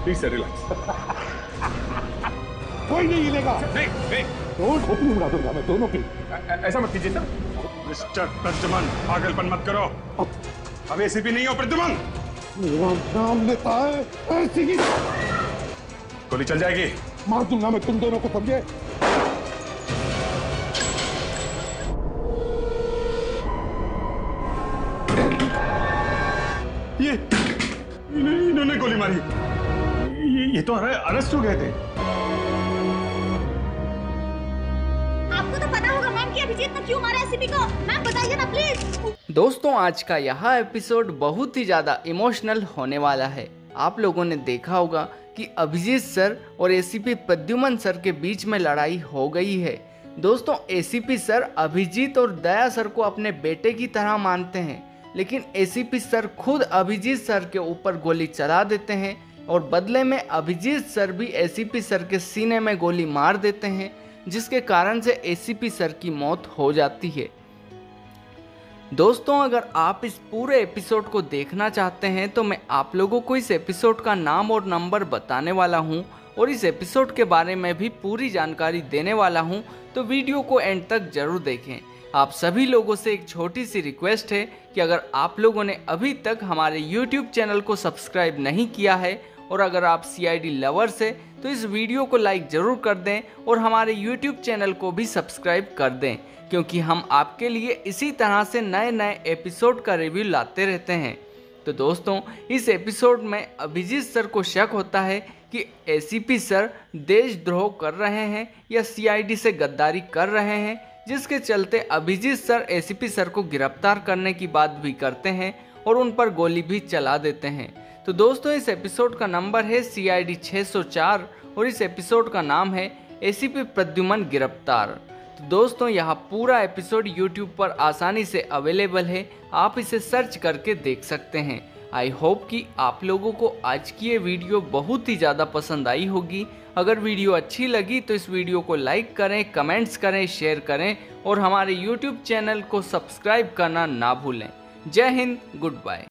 Please sir relax. कोई नहीं हिलेगा। नहीं नहीं, दोनों खोपड़ी उड़ा दूंगा मैं दोनों की। ऐसा मत कीजिए सर। मिस्टर प्रद्युमन, पागलपन मत करो। अब एसीपी नहीं हो प्रद्युमन। मेरा नाम लेता है ऐसी ही गोली चल जाएगी। मार दूंगा मैं तुम दोनों को, समझे? ये इन्होंने गोली मारी। ये तो अरेस्ट हो गए थे। आपको तो पता होगा मैम कि अभिजीत ने क्यों मारा एसीपी को। मैम बताइए ना प्लीज। दोस्तों आज का यह एपिसोड बहुत ही ज़्यादा इमोशनल होने वाला है। आप लोगों ने देखा होगा कि अभिजीत सर और एसीपी प्रद्युमन सर के बीच में लड़ाई हो गई है। दोस्तों एसीपी सर अभिजीत और दया सर को अपने बेटे की तरह मानते हैं, लेकिन एसीपी सर खुद अभिजीत सर के ऊपर गोली चला देते हैं और बदले में अभिजीत सर भी एसीपी सर के सीने में गोली मार देते हैं, जिसके कारण से एसीपी सर की मौत हो जाती है। दोस्तों अगर आप इस पूरे एपिसोड को देखना चाहते हैं तो मैं आप लोगों को इस एपिसोड का नाम और नंबर बताने वाला हूं और इस एपिसोड के बारे में भी पूरी जानकारी देने वाला हूं, तो वीडियो को एंड तक जरूर देखें। आप सभी लोगों से एक छोटी सी रिक्वेस्ट है कि अगर आप लोगों ने अभी तक हमारे YouTube चैनल को सब्सक्राइब नहीं किया है और अगर आप CID लवर्स है तो इस वीडियो को लाइक ज़रूर कर दें और हमारे YouTube चैनल को भी सब्सक्राइब कर दें, क्योंकि हम आपके लिए इसी तरह से नए नए एपिसोड का रिव्यू लाते रहते हैं। तो दोस्तों इस एपिसोड में अभिजीत सर को शक होता है कि एसीपी सर देशद्रोह कर रहे हैं या CID से गद्दारी कर रहे हैं, जिसके चलते अभिजीत सर एसीपी सर को गिरफ्तार करने की बात भी करते हैं और उन पर गोली भी चला देते हैं। तो दोस्तों इस एपिसोड का नंबर है CID 604 और इस एपिसोड का नाम है एसीपी प्रद्युमन गिरफ्तार। तो दोस्तों यह पूरा एपिसोड YouTube पर आसानी से अवेलेबल है, आप इसे सर्च करके देख सकते हैं। आई होप कि आप लोगों को आज की ये वीडियो बहुत ही ज़्यादा पसंद आई होगी। अगर वीडियो अच्छी लगी तो इस वीडियो को लाइक करें, कमेंट्स करें, शेयर करें और हमारे YouTube चैनल को सब्सक्राइब करना ना भूलें। जय हिंद, गुड बाय।